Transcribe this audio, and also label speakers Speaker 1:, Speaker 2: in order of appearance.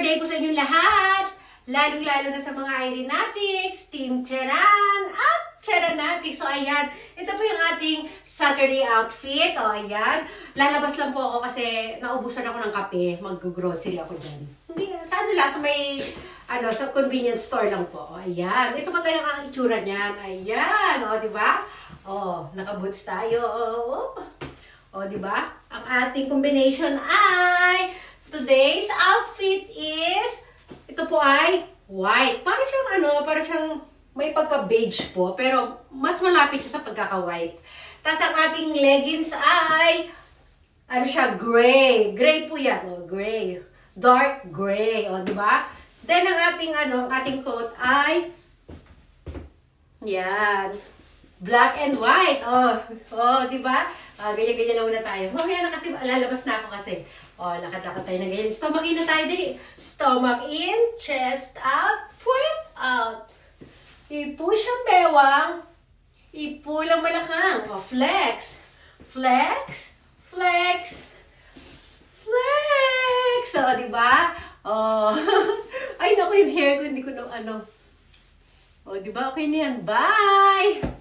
Speaker 1: day po sa inyong lahat! Lalong-lalo na sa mga Irenatics, Team Cheran, at Cheranatics. So, ayan. Ito po yung ating Saturday outfit. O, ayan. Lalabas lang po ako kasi naubusan ako ng kape. Mag-grocery ako dyan. Hindi na. Sa ano lang, sa may, sa convenience store lang po. O, ayan. Ito pa tayo ang itsura niyan. Ayan. O, diba? O, naka-boots tayo. O, diba? Ang ating combination ay... Today's outfit is, ito po ay white. Para siyang may pagka-beige po, pero mas malapit siya sa pagkaka-white. Tapos ang ating leggings ay, gray. Gray po yan, gray. Dark gray, di ba? Then ang ating coat ay, yan, black and white. Di ba? Ganyan-ganyan na muna tayo. Mamaya na kasi, lalabas na ako kasi. Lakad-lakad tayo na ganyan. Stomach in na tayo din. Stomach in, chest out, pull out. I-push ang bewang. I-pull ang balakang. Flex. Flex. Flex. Flex. Diba? Ay, naku, yung hair ko, hindi ko diba? Okay na yan. Bye!